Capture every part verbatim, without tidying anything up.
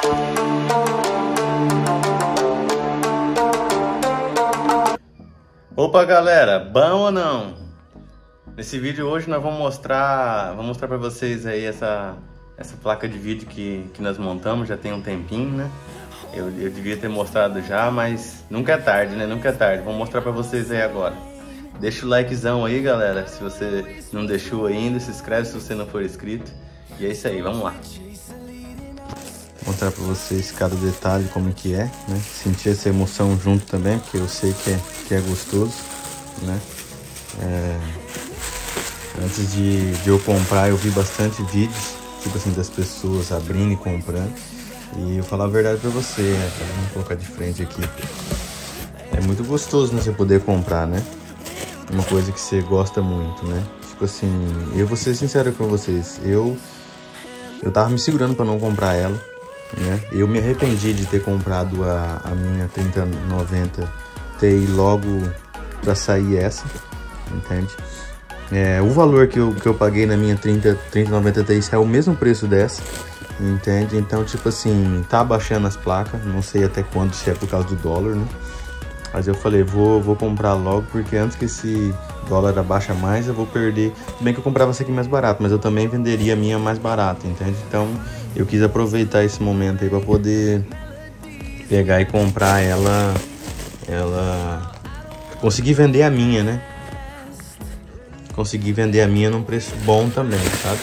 Opa galera, bom ou não? Nesse vídeo hoje nós vamos mostrar, vamos mostrar para vocês aí essa, essa placa de vídeo que, que nós montamos, já tem um tempinho, né? Eu, eu devia ter mostrado já, mas nunca é tarde, né? Nunca é tarde, vou mostrar para vocês aí agora. Deixa o likezão aí galera, se você não deixou ainda, se inscreve se você não for inscrito. E é isso aí, vamos lá. Vou mostrar para vocês cada detalhe como que é, né? Sentir essa emoção junto também, porque eu sei que é, que é gostoso, né? É... Antes de, de eu comprar, eu vi bastante vídeos, tipo assim, das pessoas abrindo e comprando. E eu vou falar a verdade para você, né? Vamos colocar de frente aqui. É muito gostoso, né, você poder comprar, né? Uma coisa que você gosta muito, né? Tipo assim, eu vou ser sincero com vocês, eu, eu tava me segurando para não comprar ela. Né? Eu me arrependi de ter comprado a, a minha trinta noventa Ti logo para sair essa, entende? É, o valor que eu, que eu paguei na minha trinta noventa Ti é o mesmo preço dessa, entende? Então, tipo assim, tá baixando as placas, não sei até quando, se é por causa do dólar, né? Mas eu falei, vou, vou comprar logo, porque antes que esse dólar abaixa mais, eu vou perder. Tudo bem que eu comprava essa aqui mais barato, mas eu também venderia a minha mais barata, entende? Então, eu quis aproveitar esse momento aí para poder pegar e comprar ela, ela... Conseguir vender a minha, né? Conseguir vender a minha num preço bom também, sabe?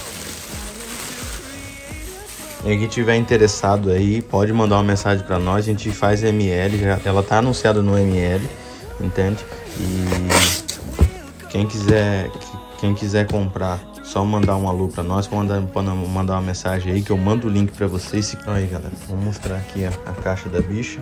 E quem tiver interessado aí, pode mandar uma mensagem para nós, a gente faz M L, já, ela tá anunciada no M L, entende? E quem quiser, quem quiser comprar, só mandar um alô para nós, mandar, mandar uma mensagem aí que eu mando o link para vocês. Aí galera, vou mostrar aqui a, a caixa da bicha.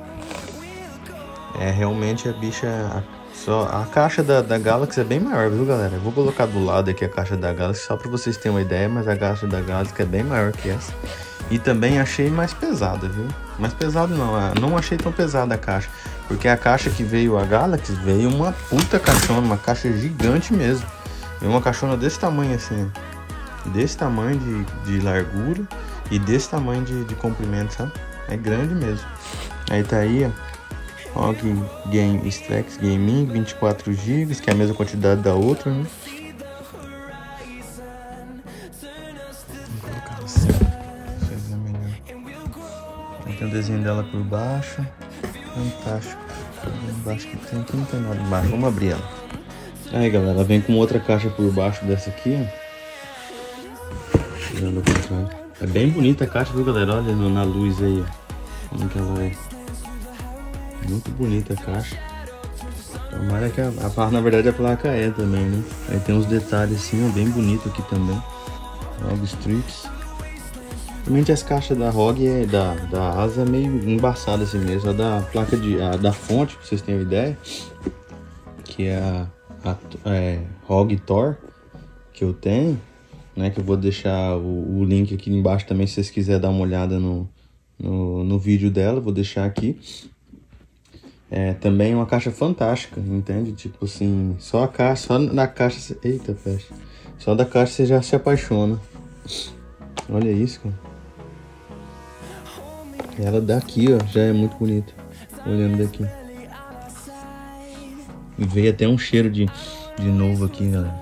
É realmente a bicha, a, só, a caixa da, da Galaxy é bem maior, viu galera? Eu vou colocar do lado aqui a caixa da Galaxy só para vocês terem uma ideia, mas a caixa da Galaxy é bem maior que essa. E também achei mais pesada, viu? Mais pesado não, não achei tão pesada a caixa. Porque a caixa que veio a Galaxy veio uma puta caixona, uma caixa gigante mesmo. Veio uma caixona desse tamanho assim, desse tamanho de, de largura e desse tamanho de, de comprimento, sabe? É grande mesmo. Aí tá aí, ó. R O G Game Stacks Gaming, vinte e quatro gigas, que é a mesma quantidade da outra, né? Vou colocar assim, pra vocês verem melhor. Tem o desenho dela por baixo. Fantástico. Embaixo que tem, aqui não tem nada embaixo. Vamos abrir ela. Aí galera, ela vem com outra caixa por baixo dessa aqui, ó. Tirando ao contrário. É bem bonita a caixa, viu galera? Olha na luz aí, ó. Como que ela é. Muito bonita a caixa. Tomara que a, a na verdade a placa é também, né? Aí tem uns detalhes assim, ó, bem bonito aqui também. R O G Strips. Realmente as caixas da R O G é da, da asa é meio embaçada assim mesmo. A da placa de. A da fonte, pra vocês terem uma ideia. Que é a, a é, R O G Thor que eu tenho, né? Que eu vou deixar o, o link aqui embaixo também se vocês quiserem dar uma olhada no, no, no vídeo dela. Vou deixar aqui. É também uma caixa fantástica, entende? Tipo assim, só a caixa, só na caixa, eita peste, só da caixa você já se apaixona. Olha isso, cara. Ela daqui, ó, já é muito bonita, olhando daqui. E veio até um cheiro de, de novo aqui, galera.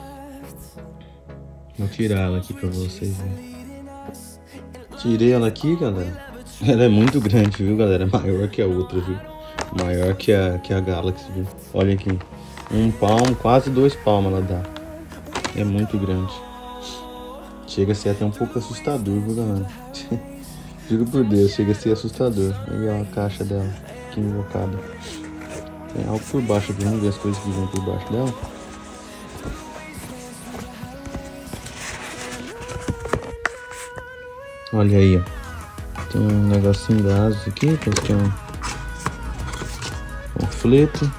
Vou tirar ela aqui pra vocês verem. Tirei ela aqui, galera. Ela é muito grande, viu, galera? Maior que a outra, viu? Maior que a, que a Galaxy, viu? Olha aqui. Um palmo, quase dois palmos ela dá. É muito grande. Chega a ser até um pouco assustador, viu, galera? Juro por Deus, chega a ser assustador. Olha a caixa dela, aqui invocada. Tem algo por baixo aqui, vamos ver as coisas que vem por baixo dela. Olha aí, ó. Tem um negocinho da Asus aqui, parece que é um panfleto.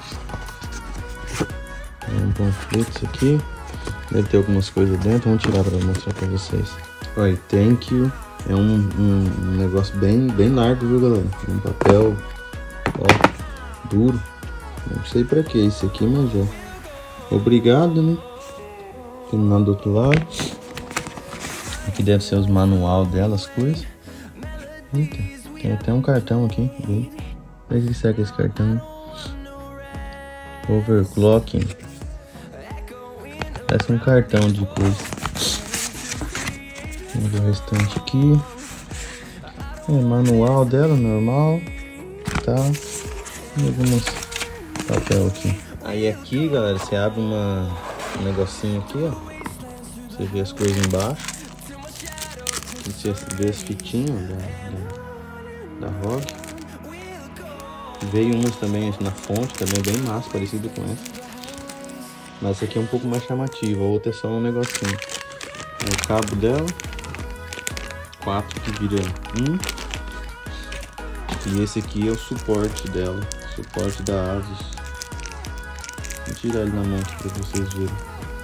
É um panfleto isso aqui. Deve ter algumas coisas dentro, vamos tirar para mostrar para vocês. Olha, thank you. É um, um, um negócio bem, bem largo, viu, galera? Um papel, ó, duro. Não sei pra que isso aqui, mas é. Obrigado, né? Tem nada do outro lado. Aqui deve ser os manual dela, as coisas. Eita, tem até um cartão aqui. Olha o que será que é esse cartão. Overclocking. Parece um cartão de coisa. Vamos ver o restante aqui. É, manual dela, normal. Tá. E alguns papel aqui. Aí aqui, galera, você abre uma, um negocinho aqui, ó. Você vê as coisas embaixo. E você vê as fitinhas da, da, da R O G. Veio umas também na fonte, também bem massa, parecido com essa. Mas essa aqui é um pouco mais chamativa, a outra é só um negocinho. O cabo dela. Quatro que vira um. E esse aqui é o suporte dela. Suporte da Asus. Vou tirar ele na mão aqui pra vocês verem.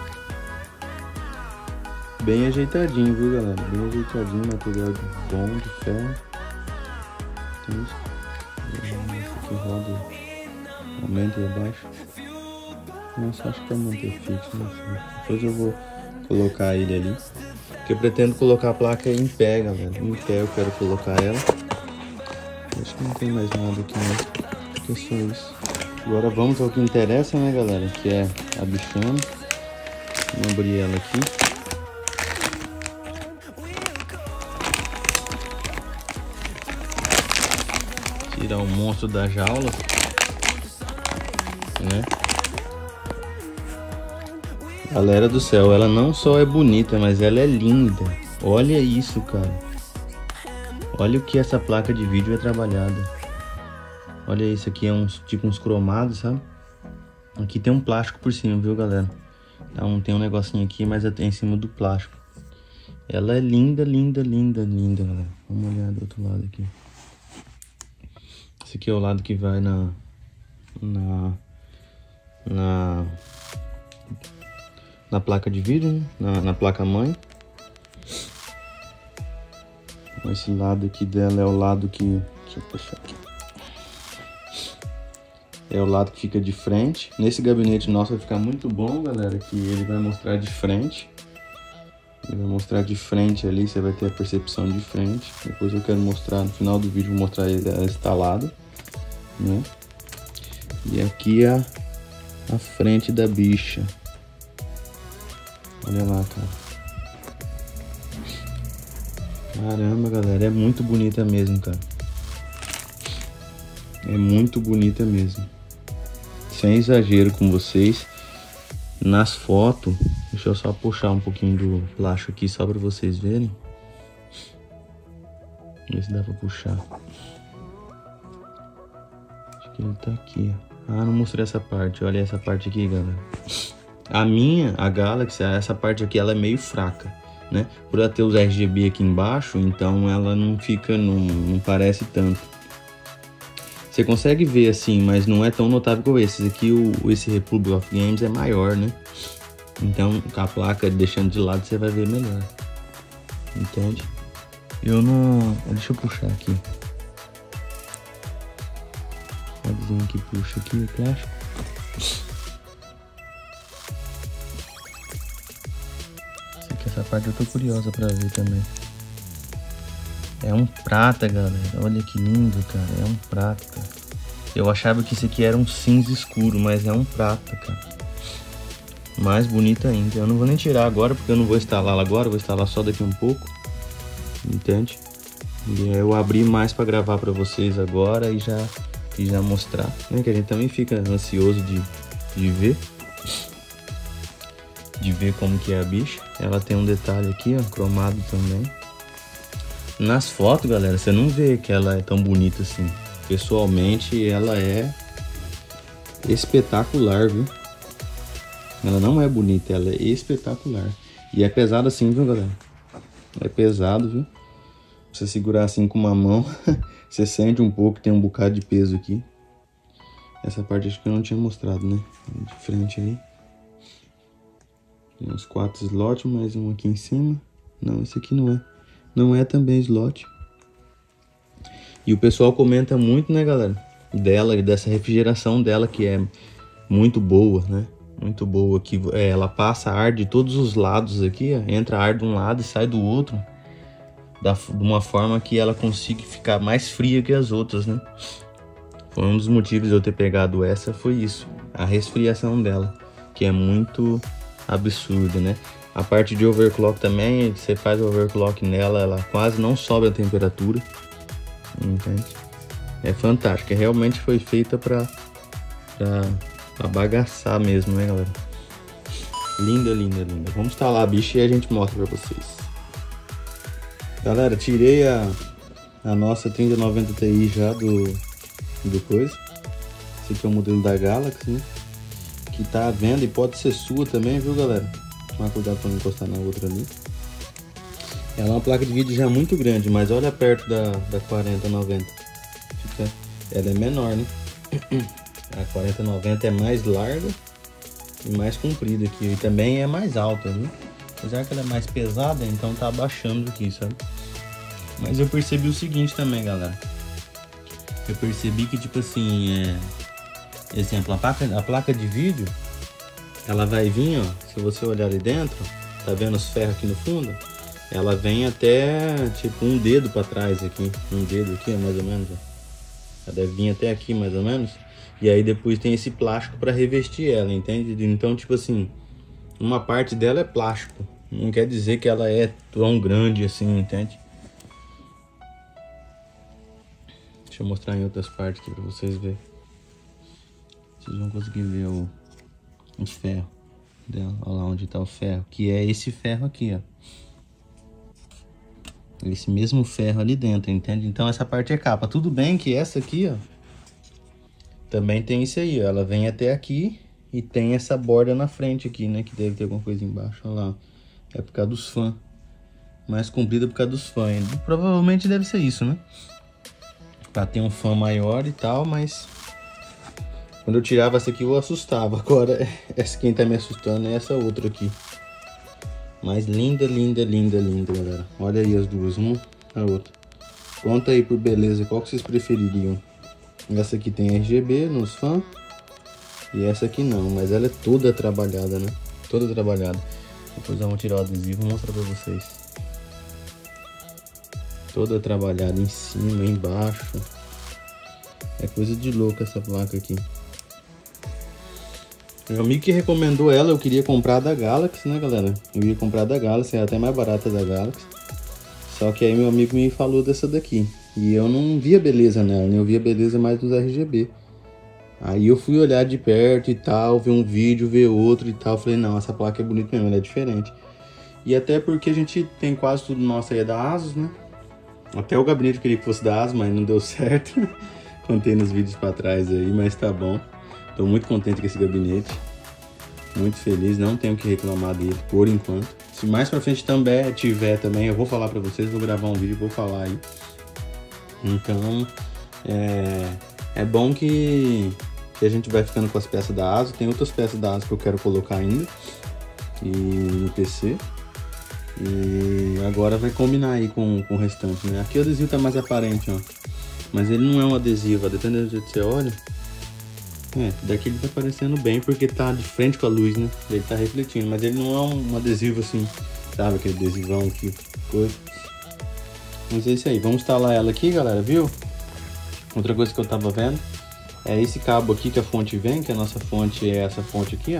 Bem ajeitadinho, viu, galera? Bem ajeitadinho, material bom, de ferro. Tem isso. Esse aqui roda, aumenta e abaixa. Nossa, acho que vai manter fixo, né? Depois eu vou colocar ele ali. Porque eu pretendo colocar a placa em pé, galera. Em pé eu quero colocar ela. Acho que não tem mais nada aqui mesmo. Acho que é só isso. Agora vamos ao que interessa, né, galera? Que é a bichona. Vou abrir ela aqui. Tirar o monstro da jaula, né? Galera do céu, ela não só é bonita, mas ela é linda. Olha isso, cara. Olha o que essa placa de vídeo é trabalhada. Olha isso aqui, é uns tipo uns cromados, sabe? Aqui tem um plástico por cima, viu, galera? Então tem um negocinho aqui, mas é em cima do plástico. Ela é linda, linda, linda, linda, galera. Vamos olhar do outro lado aqui. Esse aqui é o lado que vai na na na, na placa de vídeo, né? na, na placa mãe. Esse lado aqui dela é o lado que, deixa eu puxar aqui, é o lado que fica de frente. Nesse gabinete nosso vai ficar muito bom, galera, que ele vai mostrar de frente. Ele vai mostrar de frente ali, você vai ter a percepção de frente. Depois eu quero mostrar, no final do vídeo, vou mostrar ela instalada, né? E aqui é a, a frente da bicha. Olha lá, cara. Caramba, galera, é muito bonita mesmo, cara. É muito bonita mesmo. Sem exagero com vocês. Nas fotos, deixa eu só puxar um pouquinho do plástico aqui só para vocês verem. Ver se dá para puxar. Acho que ele tá aqui, ó. Ah, não mostrei essa parte. Olha essa parte aqui, galera. A minha, a Galaxy, essa parte aqui, ela é meio fraca, né? Por ela ter os R G B aqui embaixo, então ela não fica, não, não parece tanto. Você consegue ver assim, mas não é tão notável como esse. Aqui, o, esse Republic of Games é maior, né? Então, com a placa deixando de lado, você vai ver melhor. Entende? Eu não... Deixa eu puxar aqui. Padzinho que puxa aqui, o plástico. Essa parte eu tô curiosa pra ver também. É um prata, galera. Olha que lindo, cara. É um prata. Eu achava que isso aqui era um cinza escuro, mas é um prata, cara. Mais bonita ainda. Eu não vou nem tirar agora, porque eu não vou instalá-la agora. Eu vou instalar só daqui um pouco. Entende? E eu abri mais pra gravar pra vocês agora e já, e já mostrar, né? Que a gente também fica ansioso de, de ver. De ver como que é a bicha. Ela tem um detalhe aqui, ó, cromado também. Nas fotos, galera, você não vê que ela é tão bonita assim. Pessoalmente, ela é espetacular, viu? Ela não é bonita, ela é espetacular. E é pesado assim, viu, galera? É pesado, viu? Você segurar assim com uma mão, você sente um pouco, tem um bocado de peso aqui. Essa parte acho que eu não tinha mostrado, né? De frente aí. Tem uns quatro slots, mais um aqui em cima. Não, esse aqui não é. Não é também slot. E o pessoal comenta muito, né, galera? Dela e dessa refrigeração dela, que é muito boa, né? Muito boa. Que é, ela passa ar de todos os lados aqui, ó. Entra ar de um lado e sai do outro. da, de uma forma que ela consiga ficar mais fria que as outras, né? Foi um dos motivos de eu ter pegado essa, foi isso, a resfriação dela, que é muito absurda, né? A parte de overclock também, você faz overclock nela, ela quase não sobe a temperatura, entende? É fantástico, realmente foi feita pra, pra, pra bagaçar mesmo, né, galera? Linda, linda, linda. Vamos instalar a bicha e a gente mostra pra vocês. Galera, tirei a, a nossa trinta noventa Ti já do, do coisa. Esse aqui é o modelo da Galaxy, né? Que tá à venda e pode ser sua também, viu, galera? Tomar cuidado pra não encostar na outra ali. Ela é uma placa de vídeo já muito grande, mas olha perto da, da quarenta noventa. Fica, ela é menor, né? A quarenta noventa é mais larga e mais comprida aqui. E também é mais alta, viu? Apesar que ela é mais pesada, então tá abaixando aqui, sabe? Mas eu percebi o seguinte também, galera. Eu percebi que, tipo assim, é... exemplo, a placa, a placa de vídeo, ela vai vir, ó, se você olhar ali dentro, tá vendo os ferros aqui no fundo? Ela vem até, tipo, um dedo pra trás aqui, um dedo aqui, mais ou menos, ó. Ela deve vir até aqui, mais ou menos. E aí depois tem esse plástico pra revestir ela, entende? Então, tipo assim, uma parte dela é plástico. Não quer dizer que ela é tão grande assim, entende? Deixa eu mostrar em outras partes aqui pra vocês verem. Vocês vão conseguir ver o, o ferro dela. Olha lá onde tá o ferro. Que é esse ferro aqui, ó. Esse mesmo ferro ali dentro, entende? Então essa parte é capa. Tudo bem que essa aqui, ó, também tem isso aí, ó. Ela vem até aqui e tem essa borda na frente aqui, né? Que deve ter alguma coisa embaixo, olha lá. É por causa dos fãs. Mais comprida por causa dos fãs. Provavelmente deve ser isso, né? Pra ter um fã maior e tal, mas... quando eu tirava essa aqui eu assustava. Agora, essa quem tá me assustando é essa outra aqui. Mas linda, linda, linda, linda, galera. Olha aí as duas, uma a outra. Conta aí por beleza, qual que vocês prefeririam? Essa aqui tem R G B nos fãs. E essa aqui não, mas ela é toda trabalhada, né? Toda trabalhada. Depois vamos tirar o adesivo e vou mostrar pra vocês. Toda trabalhada em cima, embaixo. É coisa de louco essa placa aqui. Meu amigo que recomendou ela, eu queria comprar da Galaxy, né, galera? Eu ia comprar da Galaxy, é até mais barata da Galaxy. Só que aí meu amigo me falou dessa daqui. E eu não via beleza nela, né? Eu via beleza mais nos R G B. Aí eu fui olhar de perto e tal, ver um vídeo, ver outro e tal. Falei, não, essa placa é bonita mesmo, ela é diferente. E até porque a gente tem quase tudo nosso aí é da Asus, né? Até o gabinete eu queria que fosse da Asus, mas não deu certo. Contei nos vídeos pra trás aí, mas tá bom. Tô muito contente com esse gabinete. Muito feliz, não tenho que reclamar dele por enquanto. Se mais pra frente também tiver também, eu vou falar pra vocês, vou gravar um vídeo e vou falar aí. Então, é, é bom que, que a gente vai ficando com as peças da Asus. Tem outras peças da Asus que eu quero colocar ainda e no P C. E agora vai combinar aí com, com o restante, né? Aqui o adesivo tá mais aparente, ó. Mas ele não é um adesivo, dependendo do jeito que você olha. É, daqui ele tá aparecendo bem porque tá de frente com a luz, né? Ele tá refletindo, mas ele não é um, um adesivo assim, sabe? Aquele adesivão aqui, coisa. Mas é isso aí, vamos instalar ela aqui, galera, viu? Outra coisa que eu tava vendo é esse cabo aqui que a fonte vem, que a nossa fonte é essa fonte aqui, ó.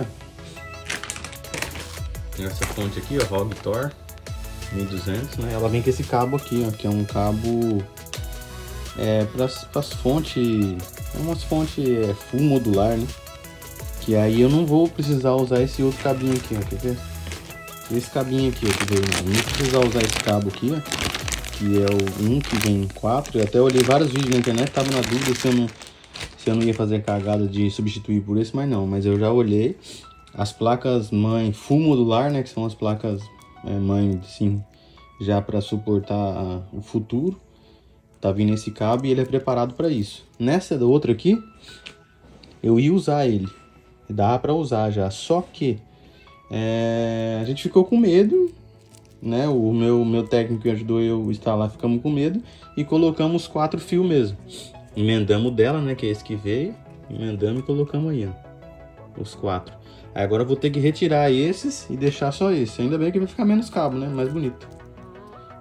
Essa fonte aqui, ó, R O G Tor mil e duzentos, né? Ela vem com esse cabo aqui, ó, que é um cabo é, para as fontes, é umas fontes é, full modular, né? Que aí eu não vou precisar usar esse outro cabinho aqui, ó, quer ver? Esse cabinho aqui, ó, que veio, não vou precisar usar esse cabo aqui, ó. Que é o um que vem quatro. Eu até olhei vários vídeos na internet, tava na dúvida se eu não, se eu não ia fazer cagada de substituir por esse, mas não. Mas eu já olhei. As placas mãe full modular, né? Que são as placas é, mãe, sim, já para suportar a, o futuro. Tá vindo esse cabo e ele é preparado para isso. Nessa outra aqui, eu ia usar ele. Dá para usar já. Só que é, a gente ficou com medo. Né, o meu, meu técnico que ajudou eu a instalar, ficamos com medo e colocamos quatro fios mesmo. Emendamos dela, né, que é esse que veio, emendamos e colocamos aí, ó, os quatro. Aí agora eu vou ter que retirar esses e deixar só esse. Ainda bem que vai ficar menos cabo, né, mais bonito.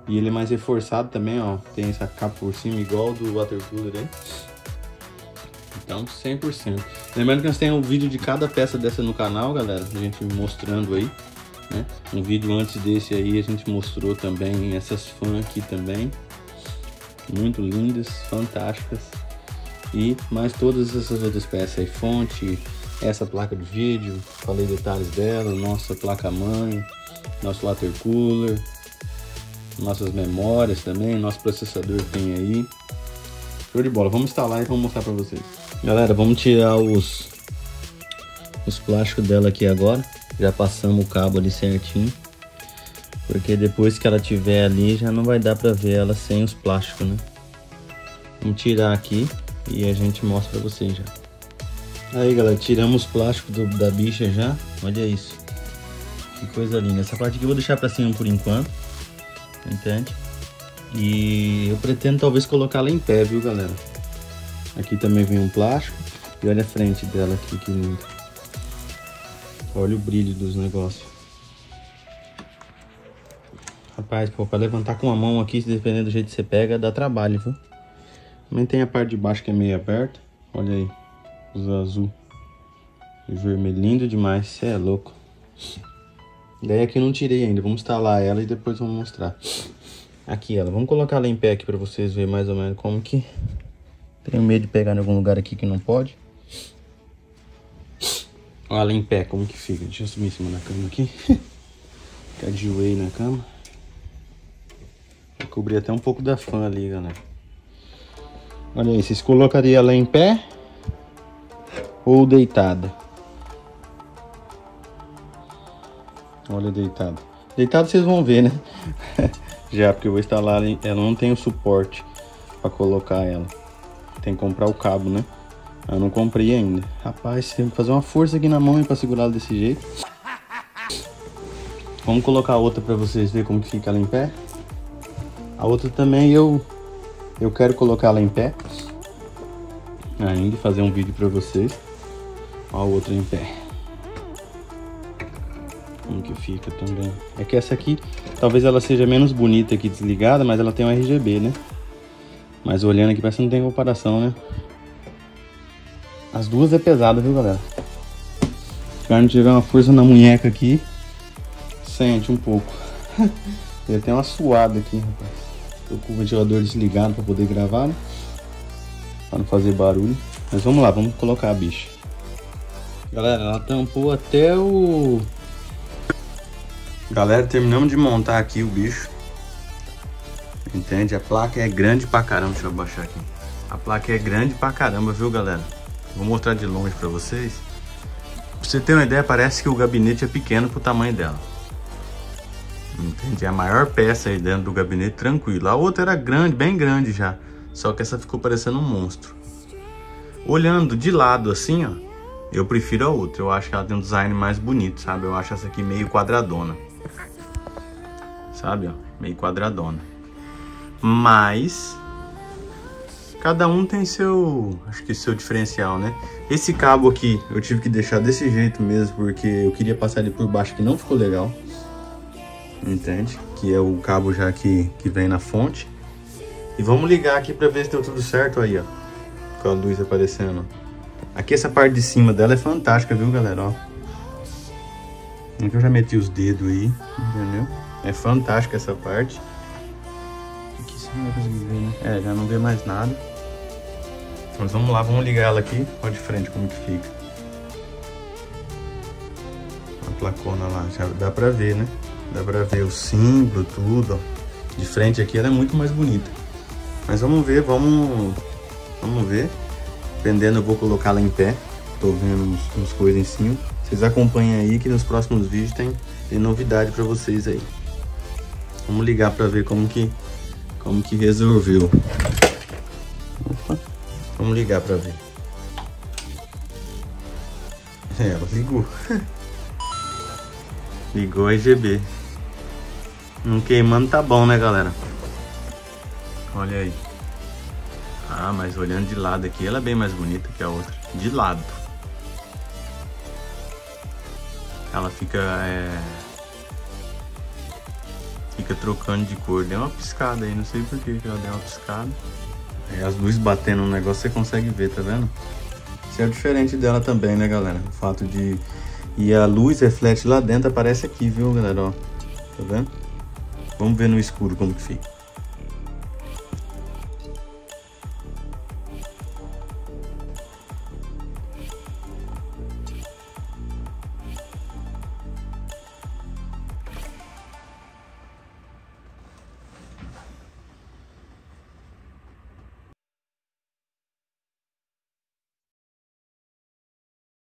E ele é mais reforçado também, ó. Tem essa capa por cima igual do water cooler aí. Então, cem por cento. Lembrando que nós temos um vídeo de cada peça dessa no canal, galera. A gente mostrando aí, né? Um vídeo antes desse aí a gente mostrou também essas fãs aqui também. Muito lindas, fantásticas. E mais todas essas outras peças aí. Fonte, essa placa de vídeo. Falei detalhes dela. Nossa placa-mãe. Nosso water cooler. Nossas memórias também. Nosso processador tem aí. Show de bola. Vamos instalar e vamos mostrar pra vocês. Galera, vamos tirar os os plásticos dela aqui agora. Já passamos o cabo ali certinho, porque depois que ela tiver ali já não vai dar pra ver ela sem os plásticos, né? Vamos tirar aqui e a gente mostra pra vocês já. Aí, galera, tiramos os plásticos do, da bicha já. Olha isso, que coisa linda. Essa parte aqui eu vou deixar pra cima por enquanto, entende? E eu pretendo talvez colocá-la em pé, viu, galera? Aqui também vem um plástico. E olha a frente dela aqui, que lindo. Olha o brilho dos negócios. Rapaz, pô, pra levantar com a mão aqui, dependendo do jeito que você pega, dá trabalho, viu? Também tem a parte de baixo que é meio aberta. Olha aí, os azul e vermelho, lindo demais, você é louco. Daí aqui eu não tirei ainda, vamos instalar ela e depois vamos mostrar. Aqui ela, vamos colocar ela em pé aqui pra vocês verem mais ou menos como que... Tenho medo de pegar em algum lugar aqui que não pode. Olha ela em pé, como que fica. Deixa eu subir em cima da cama aqui. Ficar de joelho na cama. Vou cobrir até um pouco da fã ali, galera. Olha aí, vocês colocariam ela em pé ou deitada? Olha deitada. Deitada vocês vão ver, né? Já, porque eu vou instalar ela, ela não tem o suporte para colocar ela. Tem que comprar o cabo, né? Eu não comprei ainda. Rapaz, tem que fazer uma força aqui na mão para segurar ela desse jeito. Vamos colocar outra para vocês verem como que fica ela em pé. A outra também eu eu quero colocar ela em pé ainda e fazer um vídeo para vocês. Ó, a outra em pé. Como que fica também. É que essa aqui, talvez ela seja menos bonita aqui desligada, mas ela tem um R G B, né? Mas olhando aqui parece que não tem comparação, né? As duas é pesada, viu, galera? Se não tiver uma força na munheca aqui, sente um pouco. Tem até uma suada aqui, rapaz. Tô com o ventilador desligado para poder gravar, né? Para não fazer barulho. Mas vamos lá, vamos colocar a bicha. Galera, ela tampou até o... Galera, terminamos de montar aqui o bicho. Entende? A placa é grande pra caramba. Deixa eu abaixar aqui. A placa é grande pra caramba, viu, galera? Vou mostrar de longe pra vocês. Pra você ter uma ideia, parece que o gabinete é pequeno pro tamanho dela. Entende? É a maior peça aí dentro do gabinete, tranquilo. A outra era grande, bem grande já. Só que essa ficou parecendo um monstro. Olhando de lado assim, ó, eu prefiro a outra. Eu acho que ela tem um design mais bonito, sabe? Eu acho essa aqui meio quadradona. Sabe, ó? Meio quadradona. Mas cada um tem seu, acho que seu diferencial, né? Esse cabo aqui eu tive que deixar desse jeito mesmo, porque eu queria passar ele por baixo, que não ficou legal. Entende? Que é o cabo já que, que vem na fonte. E vamos ligar aqui pra ver se deu tudo certo aí, ó. Com a luz aparecendo. Aqui essa parte de cima dela é fantástica, viu, galera? Ó. Aqui eu já meti os dedos aí, entendeu? É fantástica essa parte. Aqui você não vai conseguir ver, né? É, já não vê mais nada. Mas vamos lá, vamos ligar ela aqui. Olha de frente como que fica. A placona lá, já dá pra ver, né? Dá pra ver o símbolo, tudo, ó. De frente aqui ela é muito mais bonita. Mas vamos ver, vamos... Vamos ver. Dependendo eu vou colocar ela em pé. Tô vendo uns, uns coisas em cima. Vocês acompanhem aí que nos próximos vídeos tem, tem novidade pra vocês aí. Vamos ligar pra ver como que, como que resolveu. Opa. Vamos ligar pra ver. É, ela ligou. Ligou a R G B. Não queimando tá bom, né, galera? Olha aí. Ah, mas olhando de lado aqui, ela é bem mais bonita que a outra. De lado. Ela fica... É... fica trocando de cor. Deu uma piscada aí, não sei por que que ela deu uma piscada. Aí as luzes batendo no negócio, você consegue ver, tá vendo? Isso é o diferente dela também, né, galera? O fato de... E a luz reflete lá dentro, aparece aqui, viu, galera? Ó, tá vendo? Vamos ver no escuro como que fica.